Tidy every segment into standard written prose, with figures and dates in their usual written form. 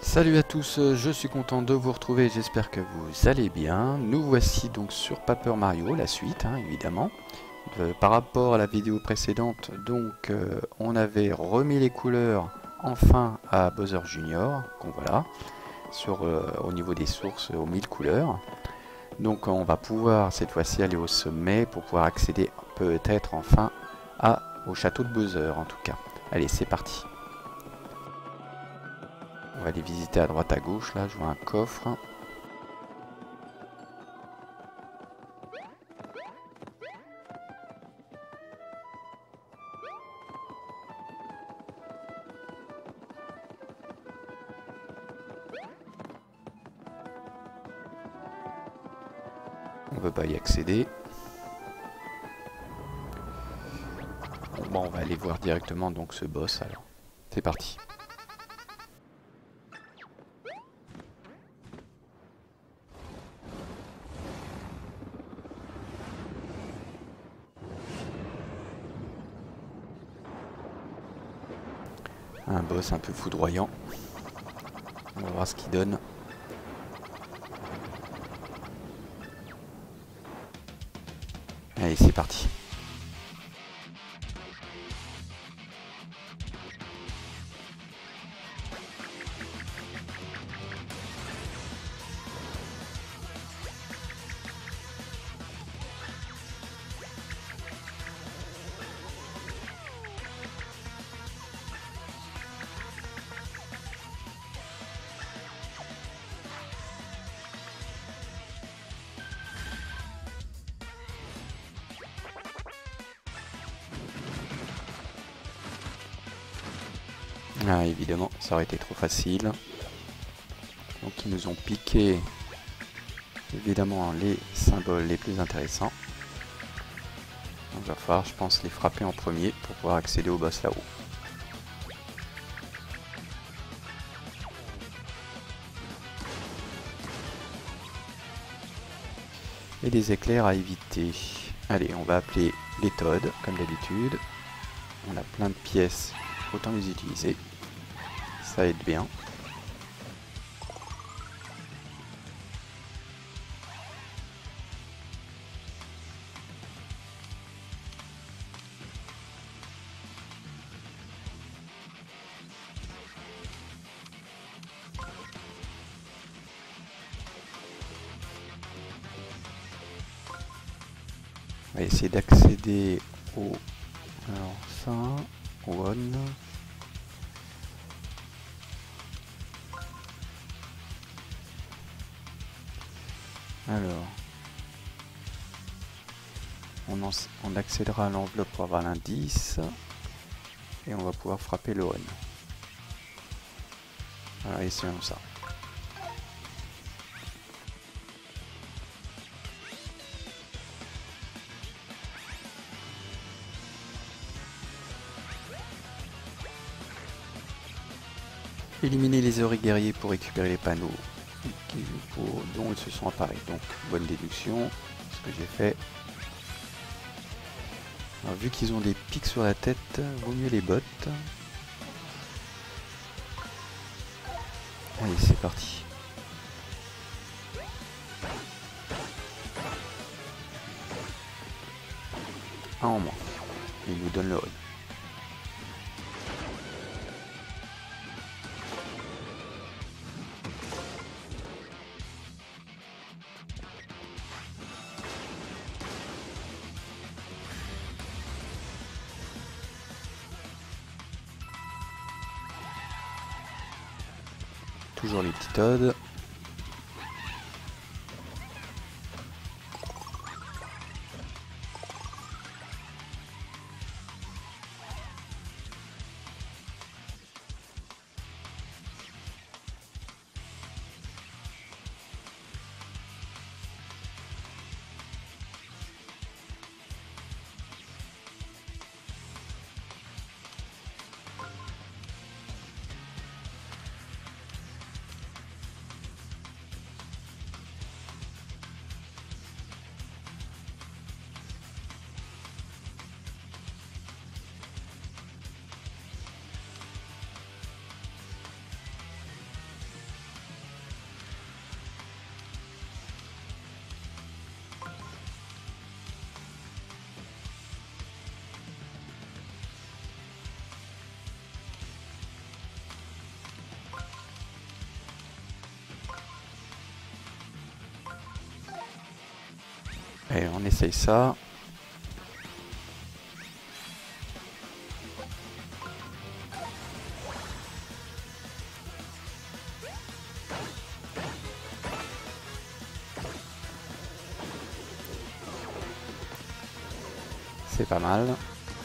Salut à tous, je suis content de vous retrouver, j'espère que vous allez bien. Nous voici donc sur Paper Mario, la suite évidemment. Par rapport à la vidéo précédente, donc on avait remis les couleurs enfin à Bowser Junior, donc voilà, au niveau des sources aux 1000 couleurs. Donc on va pouvoir cette fois-ci aller au sommet pour pouvoir accéder peut-être enfin au château de Bowser en tout cas. Allez, c'est parti. On va aller visiter à droite à gauche, là je vois un coffre. On ne peut pas y accéder. Bon, on va aller voir directement donc ce boss alors. C'est parti. Un boss un peu foudroyant. On va voir ce qu'il donne. Allez, c'est parti. Ah, évidemment, ça aurait été trop facile. Donc ils nous ont piqué évidemment les symboles les plus intéressants. Donc il va falloir, je pense, les frapper en premier pour pouvoir accéder au boss là-haut. Et des éclairs à éviter. Allez, on va appeler les Toads, comme d'habitude. On a plein de pièces, autant les utiliser. Ça aide bien. On va essayer d'accéder au... Alors ça... One... Alors... On accédera à l'enveloppe pour avoir l'indice. Et on va pouvoir frapper le one. Alors essayons ça. Éliminer les heureux guerriers pour récupérer les panneaux dont ils se sont apparus. Donc, bonne déduction, ce que j'ai fait. Alors, vu qu'ils ont des pics sur la tête, vaut mieux les bottes. Allez, c'est parti. Un en moins. Il nous donne le run. Toujours les petits Toads. Allez, on essaye ça. C'est pas mal.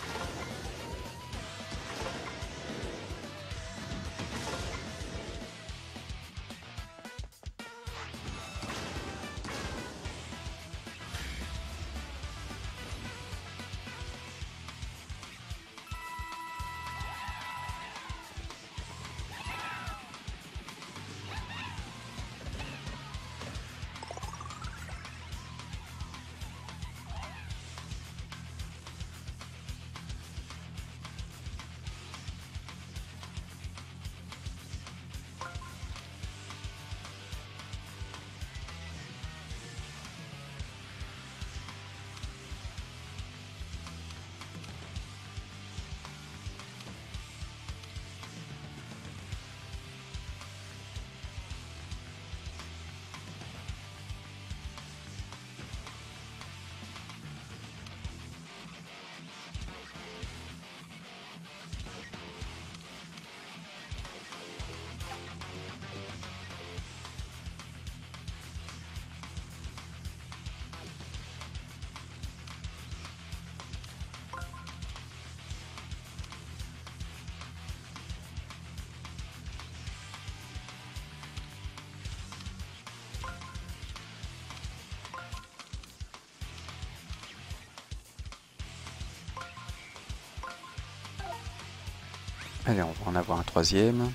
Allez, on va en avoir un troisième.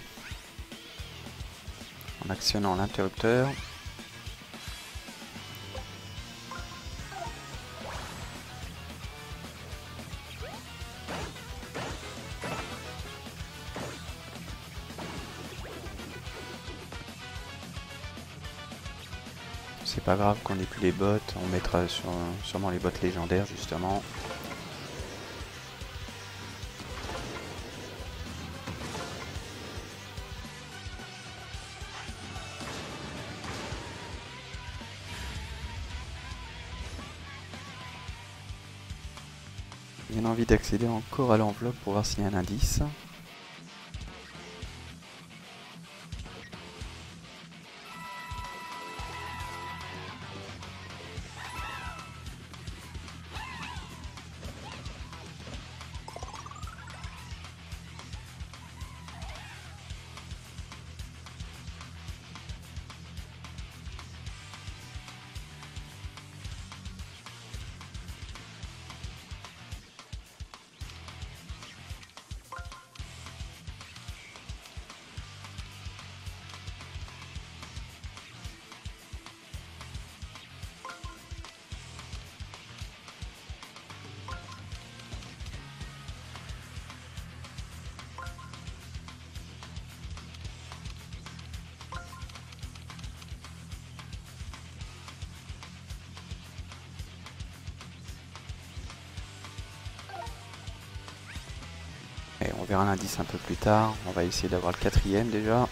En actionnant l'interrupteur. C'est pas grave qu'on ait plus les bottes, on mettra sûrement les bottes légendaires justement. J'ai envie d'accéder encore à l'enveloppe pour voir s'il y a un indice. Et on verra l'indice un peu plus tard. On va essayer d'avoir le quatrième déjà.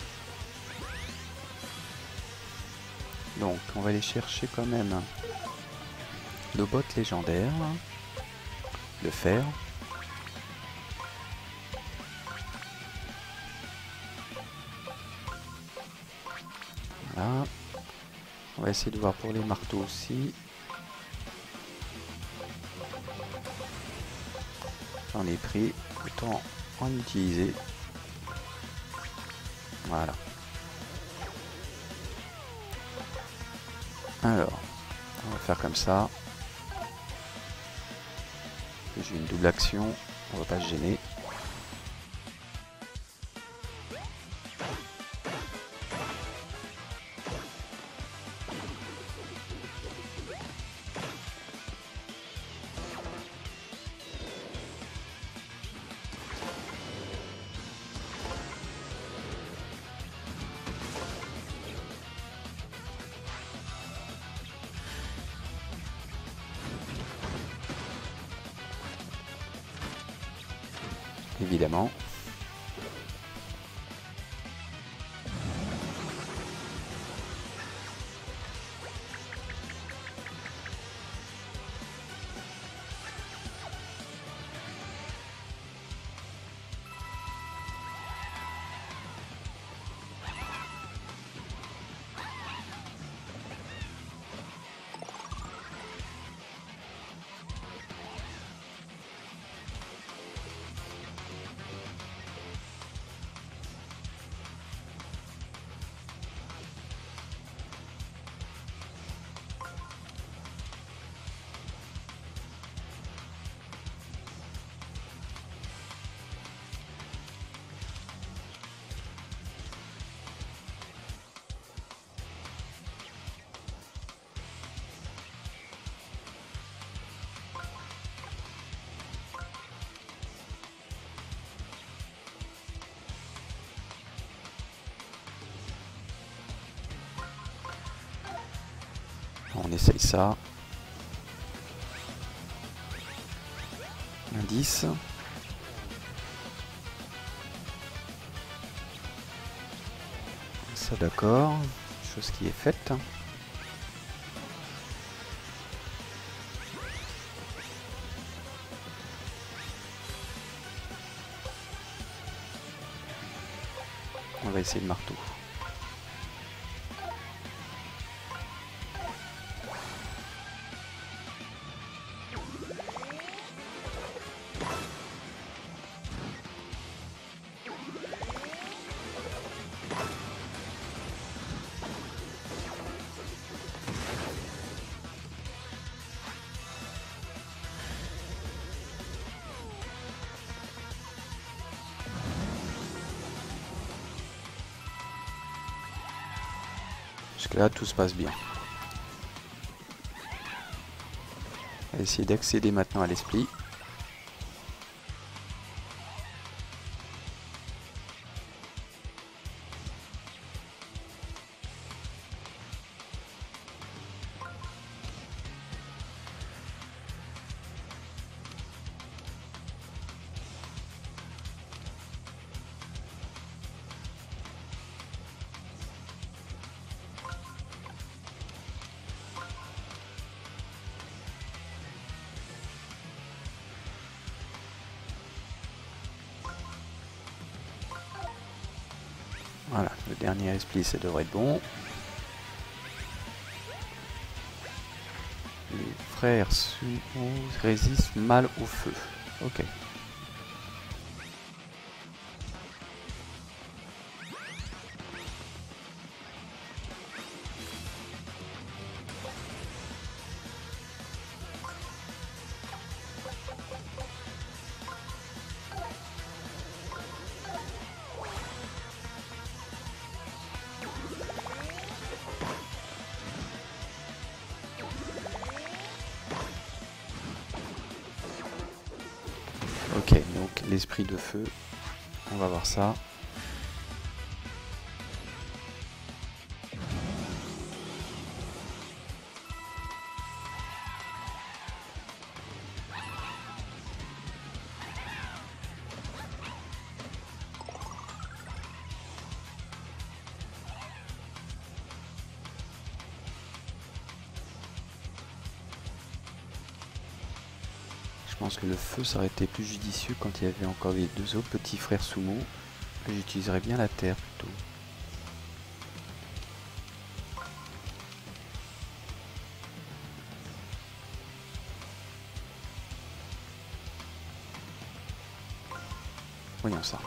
Donc on va aller chercher quand même nos bottes légendaires. Le fer. Voilà. On va essayer de voir pour les marteaux aussi. J'en ai pris, autant en utiliser. Voilà. Alors, on va faire comme ça. J'ai une double action, on va pas se gêner. Évidemment. on essaye ça. Un 10. Ça d'accord, chose qui est faite. On va essayer le marteau. Jusque là tout se passe bien. On va essayer d'accéder maintenant à l'esprit. Voilà, le dernier esprit, ça devrait être bon. Les frères Sumo résistent mal au feu. Ok. Ok, donc l'esprit de feu, on va voir ça. Je pense que le feu ça aurait été plus judicieux quand il y avait encore les deux autres petits frères Sumo. J'utiliserais bien la terre plutôt. Voyons ça.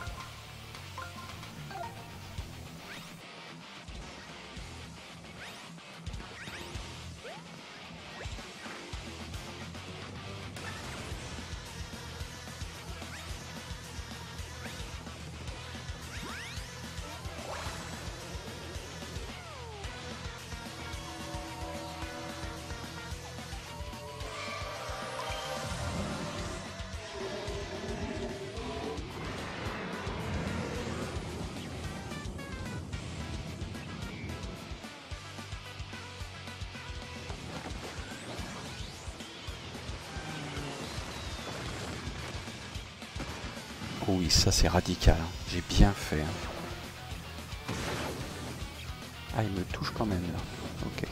Oh oui, ça c'est radical, hein. J'ai bien fait. Hein. Ah, il me touche quand même là. Ok.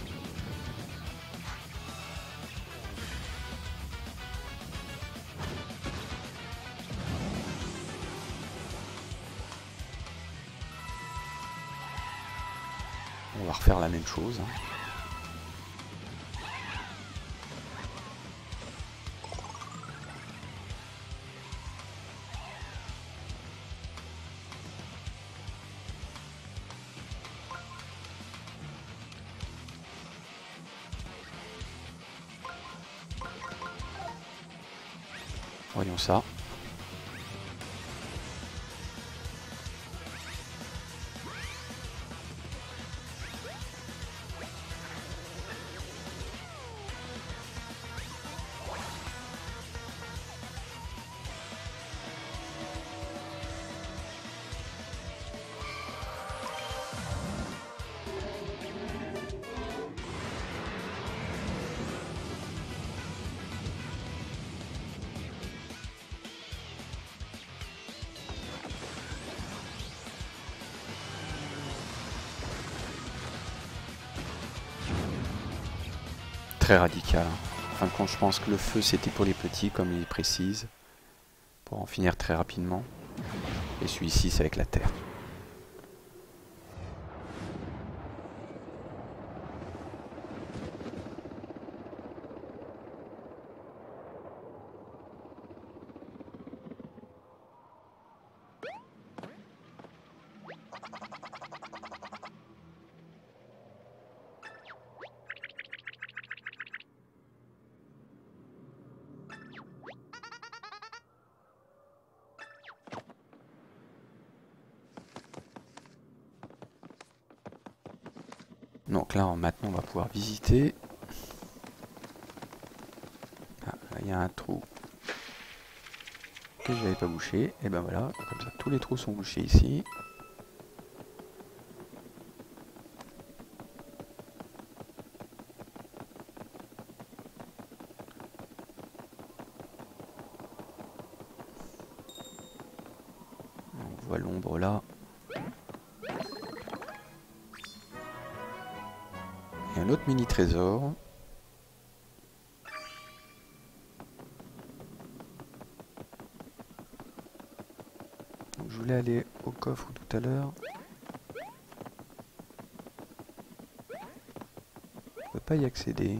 On va refaire la même chose. Hein. Voyons ça. très radical. En fin de compte, je pense que le feu c'était pour les petits, comme il précise, pour en finir très rapidement. Et celui-ci c'est avec la terre. Donc là, maintenant, on va pouvoir visiter. Ah, là, il y a un trou que je n'avais pas bouché. Et ben voilà, comme ça, tous les trous sont bouchés ici. On voit l'ombre là. Et un autre mini trésor. Donc, je voulais aller au coffre tout à l'heure. On peut pas y accéder.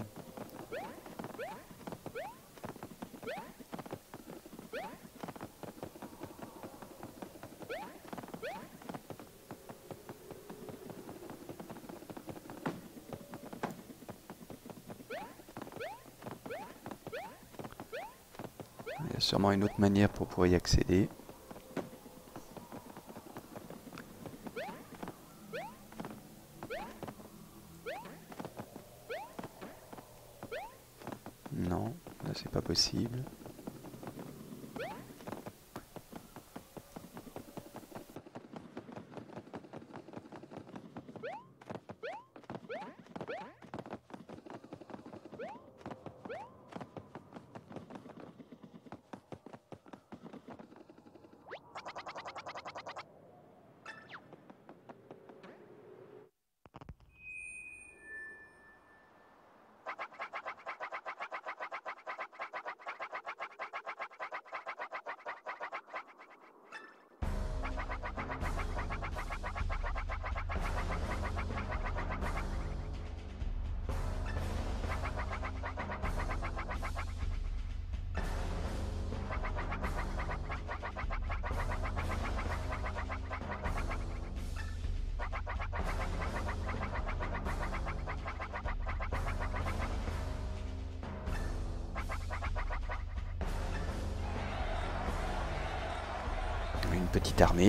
Il y a sûrement une autre manière pour pouvoir y accéder. Non, là c'est pas possible. Une petite armée.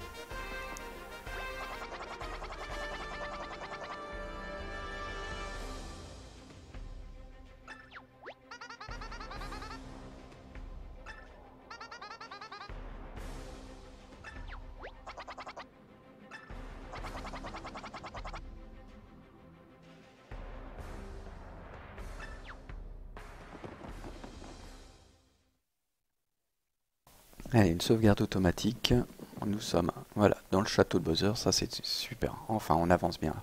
Allez, une sauvegarde automatique. Nous sommes, voilà, dans le château de Bowser. Ça, c'est super. Enfin, on avance bien.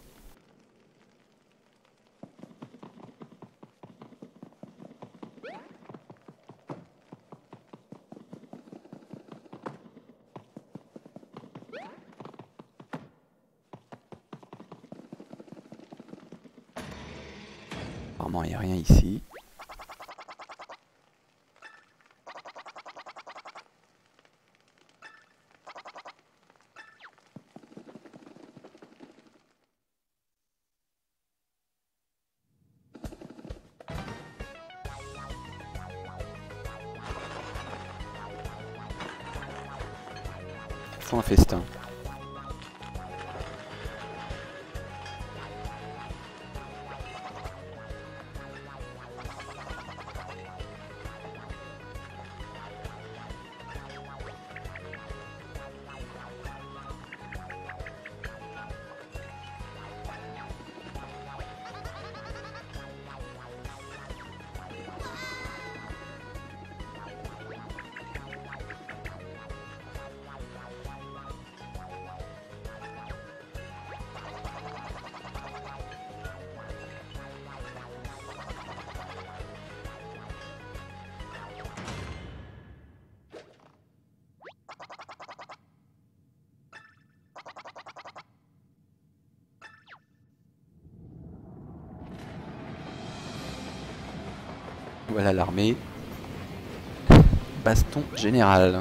Apparemment, il n'y a rien ici. Ils font un festin. Voilà l'armée. Baston général.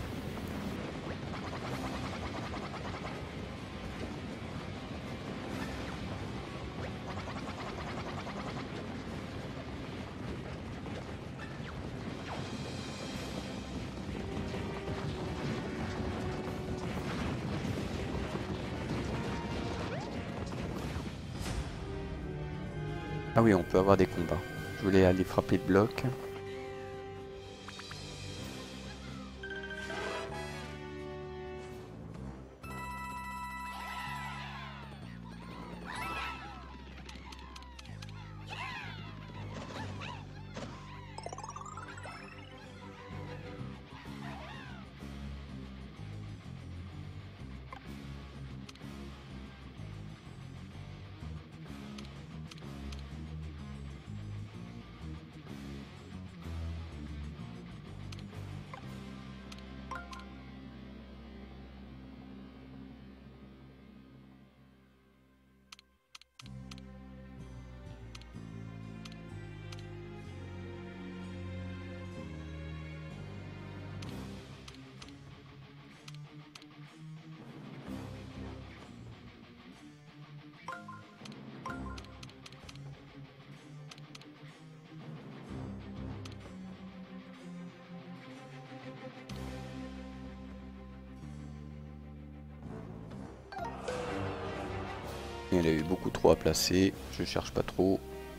Ah oui, on peut avoir des combats. Je voulais aller frapper le bloc. Il a eu beaucoup trop à placer, je cherche pas trop.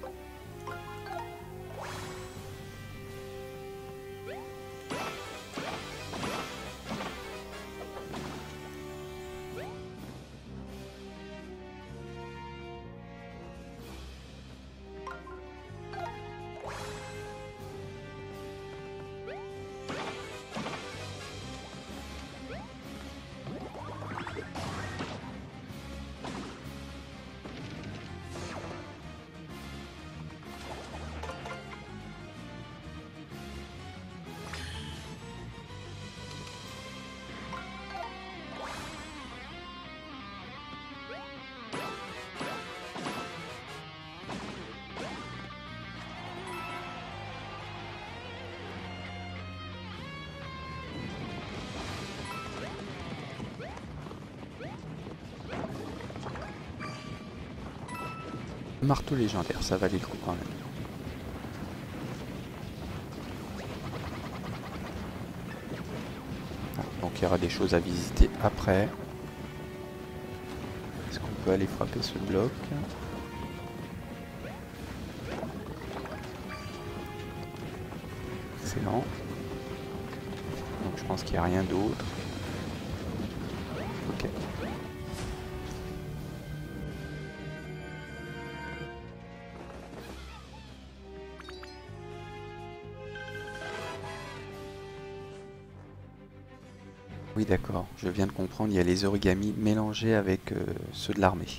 Marteau légendaire, ça valait le coup quand même. Ah, donc il y aura des choses à visiter après. Est-ce qu'on peut aller frapper ce bloc? Excellent. Donc je pense qu'il n'y a rien d'autre. Ok. Oui d'accord, je viens de comprendre, il y a les origamis mélangés avec ceux de l'armée.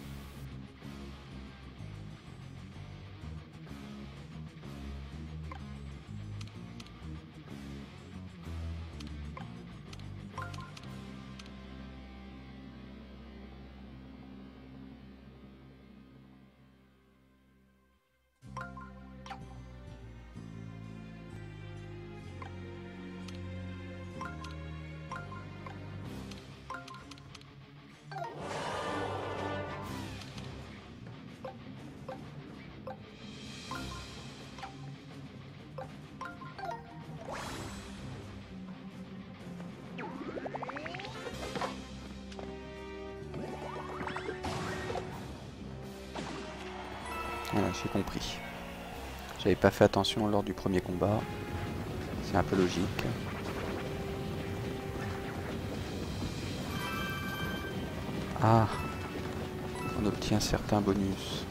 Voilà, j'ai compris. J'avais pas fait attention lors du premier combat. C'est un peu logique. Ah, on obtient certains bonus.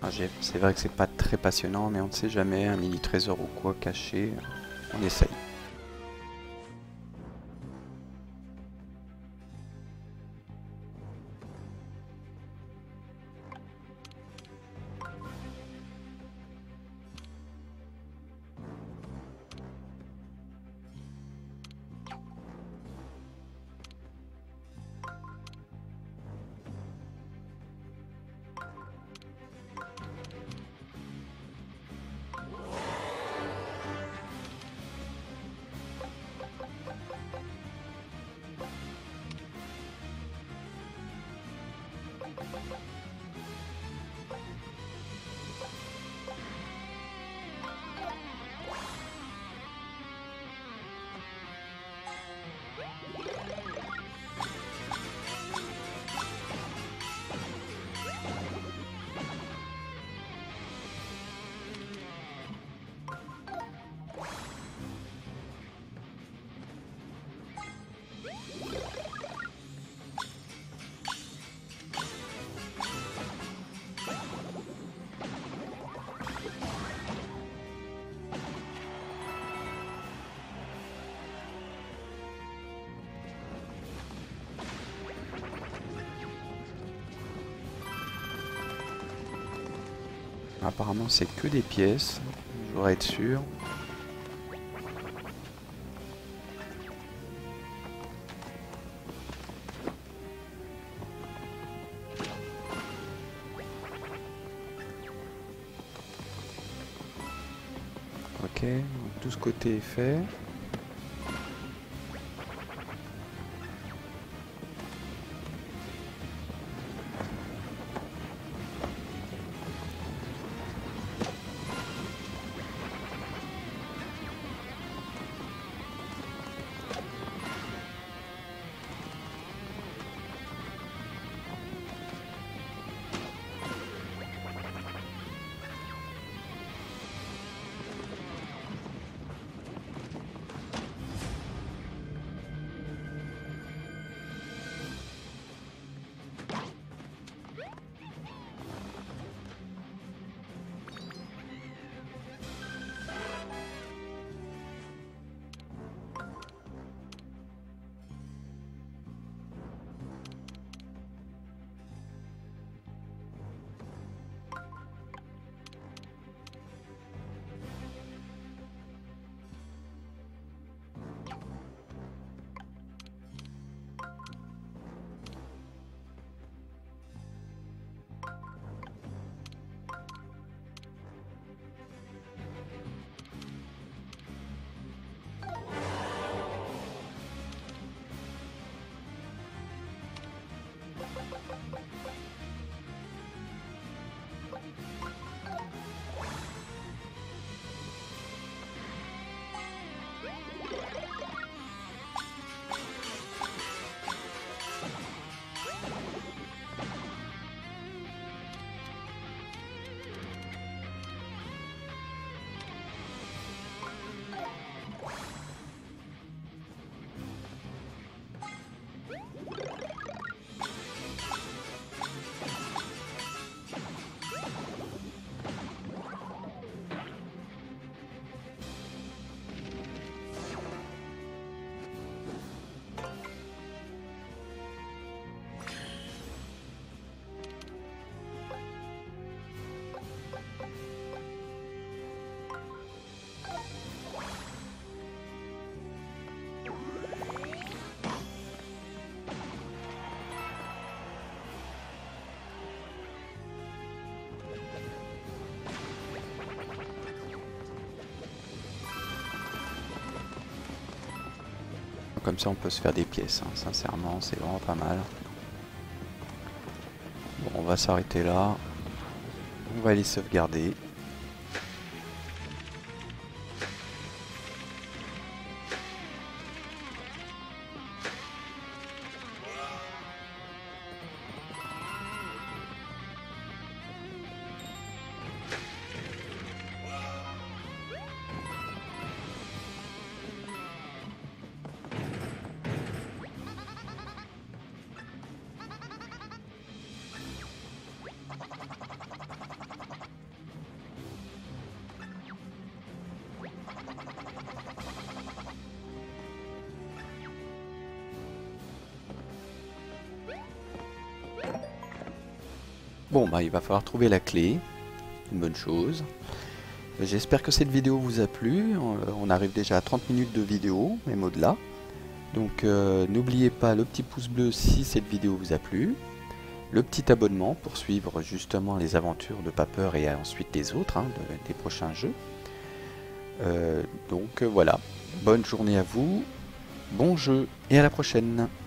C'est vrai que c'est pas très passionnant, mais on ne sait jamais, un mini trésor ou quoi caché, on essaye. Apparemment c'est que des pièces, je voudrais être sûr. Ok, donc tout ce côté est fait. Comme ça on peut se faire des pièces, hein. Sincèrement c'est vraiment pas mal. Bon, on va s'arrêter là. On va aller sauvegarder. Bon, bah il va falloir trouver la clé, une bonne chose. J'espère que cette vidéo vous a plu. On arrive déjà à 30 minutes de vidéo, même au-delà. Donc n'oubliez pas le petit pouce bleu si cette vidéo vous a plu. Le petit abonnement pour suivre justement les aventures de Paper et ensuite des autres, hein, des prochains jeux. Donc voilà, bonne journée à vous, bon jeu et à la prochaine.